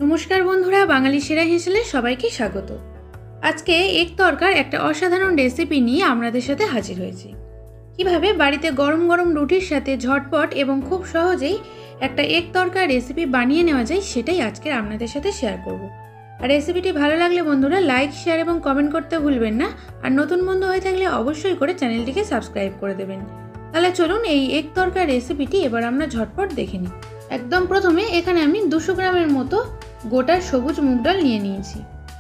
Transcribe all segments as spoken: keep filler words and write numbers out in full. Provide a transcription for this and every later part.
नमस्कार बंधुरा बांगाली सेरा हेसेले सबाइके स्वागत। आज के एक तरकार एक असाधारण रेसिपि निये आपनादेर साथे हाजिर हयेछि। किभाबे बाड़ीते गरम गरम रुटिर साथे झटपट एबं खूब सहजेई एक एक तरकार रेसिपि बानिये नेওয়া যায় सेटाई आजके आपनादेर साथे शेयर करब। और रेसिपिटी भालो लागले बंधुरा लाइक शेयर एबं कमेंट करते भुलबेन ना। और नतून बंधु हये थाकले अवश्यई करे चैनलटिके सबस्क्राइब करे देबेन। ताहले चलुन एई एक तरकार रेसिपिटी एबार आमरा झटपट देखे निই। एकदम प्रथमे एखाने आमि दुशो ग्रामेर मतो गोटा सबुज मुग डाल निये निয়েছি।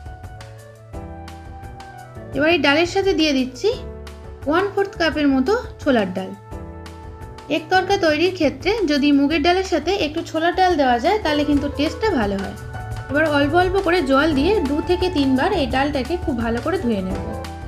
এবার এই ডালের সাথে দিয়ে দিচ্ছি ওয়ান ফোর্থ কাপের মতো ছোলার ডাল। এক তরকা তৈরির ক্ষেত্রে যদি মুগের ডালের সাথে একটু ছোলার ডাল দেওয়া যায় তাহলে কিন্তু টেস্টটা ভালো হয়। এবার অল্প অল্প করে জল দিয়ে দু থেকে তিনবার এই ডালটাকে খুব ভালো করে ধুয়ে নেব।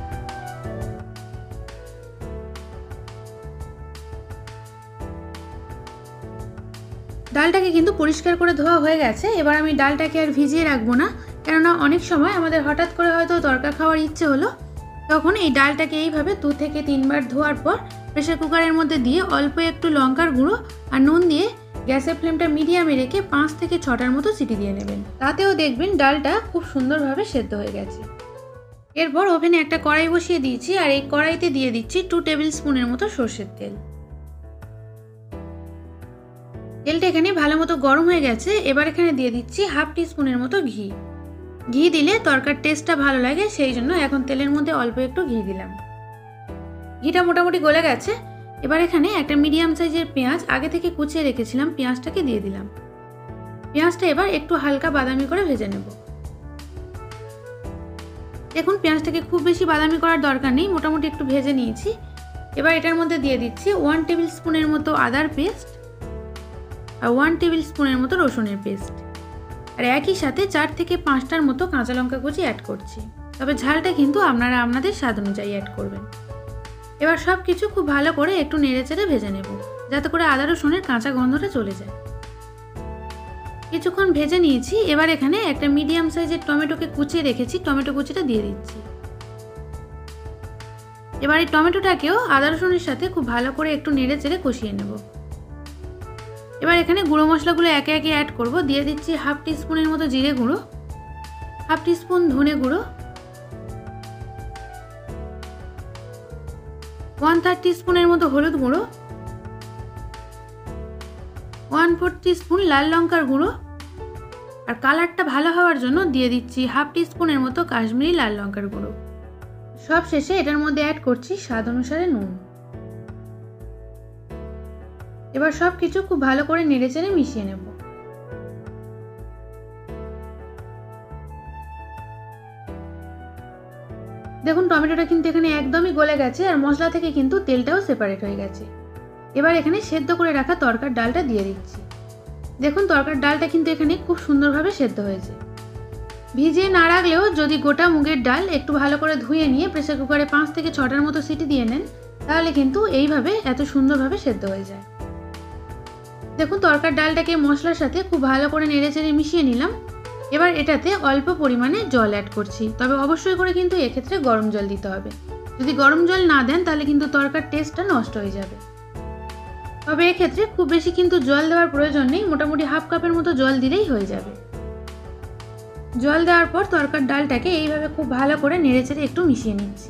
ডালটাকে কিন্তু পরিষ্কার করে ধোয়া হয়ে গেছে। এবার আমি ডালটাকে আর ভিজিয়ে রাখবো না, কেননা অনেক সময় আমাদের হঠাৎ করে হয়তো তরকা খাওয়ার ইচ্ছে হলো, তখন এই ডালটাকে এইভাবে দু থেকে তিনবার ধোয়ার পর প্রেসার কুকারের মধ্যে দিয়ে অল্প একটু লঙ্কার গুঁড়ো আর নুন দিয়ে গ্যাসের ফ্লেমটা মিডিয়ামে রেখে পাঁচ থেকে ছটার মতো সিটি দিয়ে নেবেন। তাতেও দেখবেন ডালটা খুব সুন্দরভাবে সেদ্ধ হয়ে গেছে। এরপর ওভেনে একটা কড়াই বসিয়ে দিয়েছি আর এই কড়াইতে দিয়ে দিচ্ছি টু টেবিল স্পুনের মতো সরষের তেল। তেলটা এখানে ভালো মতো গরম হয়ে গেছে। এবার এখানে দিয়ে দিচ্ছি হাফ টি স্পুনের মতো ঘি। ঘি দিলে তরকার টেস্টটা ভালো লাগে, সেই জন্য এখন তেলের মধ্যে অল্প একটু ঘি দিলাম। ঘিটা মোটামুটি গলে গেছে। এবার এখানে একটা মিডিয়াম সাইজের পেঁয়াজ আগে থেকে কুচিয়ে রেখেছিলাম, পেঁয়াজটাকে দিয়ে দিলাম। পেঁয়াজটা এবার একটু হালকা বাদামি করে ভেজে নেব। দেখুন পেঁয়াজটাকে খুব বেশি বাদামি করার দরকার নেই, মোটামুটি একটু ভেজে নিয়েছি। এবার এটার মধ্যে দিয়ে দিচ্ছি ওয়ান টেবিল স্পুনের মতো আদার পেস্ট আর ওয়ান টেবিল স্পুনের মতো রসুনের পেস্ট। আর একই সাথে চার থেকে পাঁচটার মতো কাঁচা লঙ্কা কুচি অ্যাড করছি, তবে ঝালটা কিন্তু আপনারা আপনাদের স্বাদ অনুযায়ী অ্যাড করবেন। এবার সব কিছু খুব ভালো করে একটু নেড়েচেড়ে ভেজে নেব, যাতে করে আদা রসুনের কাঁচা গন্ধটা চলে যায়। কিছুক্ষণ ভেজে নিয়েছি। এবার এখানে একটা মিডিয়াম সাইজের টমেটোকে কুচিয়ে রেখেছি, টমেটো কুচিটা দিয়ে দিচ্ছি। এবার এই টমেটোটাকেও আদা রসুনের সাথে খুব ভালো করে একটু নেড়েচেড়ে কষিয়ে নেব। এবার এখানে গুঁড়ো মশলাগুলো একে একে অ্যাড করব। দিয়ে দিচ্ছি হাফ টি স্পুনের মতো জিরে গুঁড়ো, হাফ টি স্পুন ধনে গুঁড়ো, ওয়ান থার্ড টি স্পুনের মতো হলুদ গুঁড়ো, ওয়ান ফোর্থ টি স্পুন লাল লঙ্কার গুঁড়ো, আর কালারটা ভালো হওয়ার জন্য দিয়ে দিচ্ছি হাফ টি স্পুনের মতো কাশ্মীরি লাল লঙ্কার গুঁড়ো। সব শেষে এটার মধ্যে অ্যাড করছি স্বাদ অনুসারে নুন। এবার সব কিছু খুব ভালো করে নেড়েচেড়ে মিশিয়ে নেব। দেখুন টমেটোটা কিন্তু এখানে একদমই গলে গেছে আর মশলা থেকে কিন্তু তেলটাও সেপারেট হয়ে গেছে। এবার এখানে সেদ্ধ করে রাখা তরকার ডালটা দিয়ে দিচ্ছি। দেখুন তরকার ডালটা কিন্তু এখানে খুব সুন্দরভাবে সেদ্ধ হয়েছে। ভিজিয়ে না রাখলেও যদি গোটা মুগের ডাল একটু ভালো করে ধুয়ে নিয়ে প্রেসার কুকারে পাঁচ থেকে ছটার মতো সিটি দিয়ে নেন, তাহলে কিন্তু এইভাবে এত সুন্দরভাবে সেদ্ধ হয়ে যায়। দেখুন তরকার ডালটাকে মশলার সাথে খুব ভালো করে নেড়েচেড়ে মিশিয়ে নিলাম। এবার এটাতে অল্প পরিমাণে জল অ্যাড করছি, তবে অবশ্যই করে কিন্তু এক্ষেত্রে গরম জল দিতে হবে। যদি গরম জল না দেন তাহলে কিন্তু তরকার টেস্টটা নষ্ট হয়ে যাবে। তবে এক্ষেত্রে খুব বেশি কিন্তু জল দেওয়ার প্রয়োজন নেই, মোটামুটি হাফ কাপের মতো জল দিলেই হয়ে যাবে। জল দেওয়ার পর তরকার ডালটাকে এইভাবে খুব ভালো করে নেড়েচেড়ে একটু মিশিয়ে নিচ্ছি।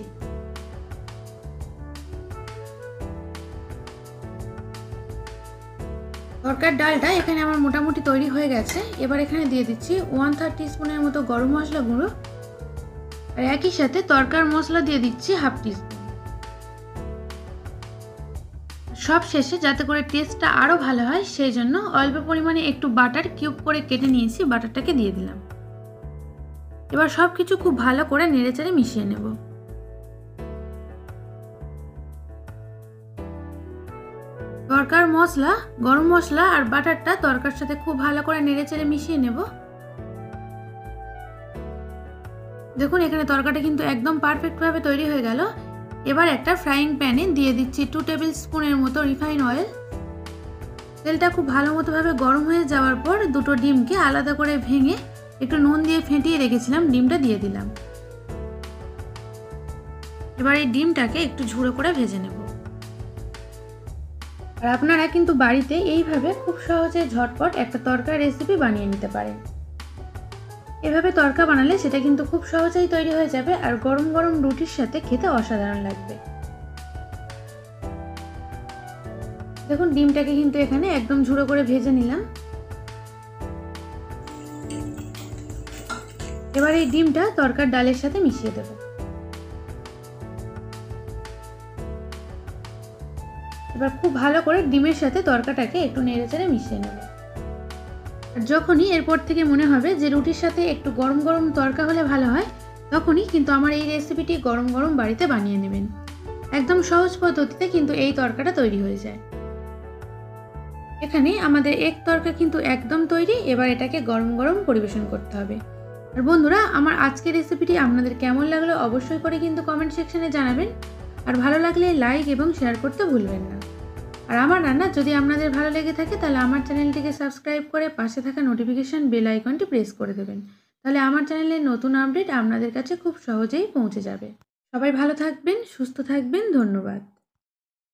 তরকার ডালটা এখানে আমার মোটামুটি তৈরি হয়ে গেছে। এবার এখানে দিয়ে দিচ্ছি ওয়ান থার্ড টি স্পুনের মতো গরম মশলা গুঁড়ো আর একই সাথে তরকার মশলা দিয়ে দিচ্ছি হাফ টি স্পুন। সব শেষে যাতে করে টেস্টটা আরও ভালো হয় সেই জন্য অল্প পরিমাণে একটু বাটার কিউব করে কেটে নিয়েছি, বাটারটাকে দিয়ে দিলাম। এবার সব কিছু খুব ভালো করে নেড়েচেড়ে মিশিয়ে নেব। তরকার মশলা, গরম মশলা আর বাটারটা তরকার সাথে খুব ভালো করে নেড়েচেড়ে মিশিয়ে নেব। দেখুন এখানে তরকাটা কিন্তু একদম পারফেক্টভাবে তৈরি হয়ে গেল। এবার একটা ফ্রাইং প্যানে দিয়ে দিচ্ছি টু টেবিল স্পুনের মতো রিফাইন অয়েল। তেলটা খুব ভালো মতোভাবে গরম হয়ে যাওয়ার পর দুটো ডিমকে আলাদা করে ভেঙে একটু নুন দিয়ে ফেটিয়ে রেখেছিলাম, ডিমটা দিয়ে দিলাম। এবার এই ডিমটাকে একটু ঝুড়ো করে ভেজে নেব। আর আপনারা কিন্তু বাড়িতে এইভাবে খুব সহজে ঝটপট একটা তরকারি রেসিপি বানিয়ে নিতে পারেন। এভাবে তড়কা বানালে সেটা কিন্তু খুব সহজেই তৈরি হয়ে যাবে আর গরম গরম রুটির সাথে খেতে অসাধারণ লাগবে। দেখুন ডিমটাকে কিন্তু এখানে একদম ঝুড়ো করে ভেজে নিলাম। এবার এই ডিমটা তড়কার ডালের সাথে মিশিয়ে দেব। এবার খুব ভালো করে ডিমের সাথে তড়কাটাকে একটু নেড়েচেড়ে মিশিয়ে নেব। আর যখনই এরপর থেকে মনে হবে যে রুটির সাথে একটু গরম গরম তড়কা হলে ভালো হয়, তখনই কিন্তু আমার এই রেসিপিটি গরম গরম বাড়িতে বানিয়ে নেবেন। একদম সহজ পদ্ধতিতে কিন্তু এই তড়কাটা তৈরি হয়ে যায়। এখানে আমাদের এক তড়কা কিন্তু একদম তৈরি। এবার এটাকে গরম গরম পরিবেশন করতে হবে। আর বন্ধুরা, আমার আজকের রেসিপিটি আপনাদের কেমন লাগলো অবশ্যই করে কিন্তু কমেন্ট সেকশনে জানাবেন। আর ভালো লাগলে লাইক এবং শেয়ার করতে ভুলবেন না। আর আমার রান্না যদি আপনাদের ভালো লেগে থাকে তাহলে আমার চ্যানেলটিকে সাবস্ক্রাইব করে পাশে থাকা নোটিফিকেশন বেল আইকনটি প্রেস করে দেবেন। তাহলে আমার চ্যানেলের নতুন আপডেট আপনাদের কাছে খুব সহজেই পৌঁছে যাবে। সবাই ভালো থাকবেন, সুস্থ থাকবেন। ধন্যবাদ।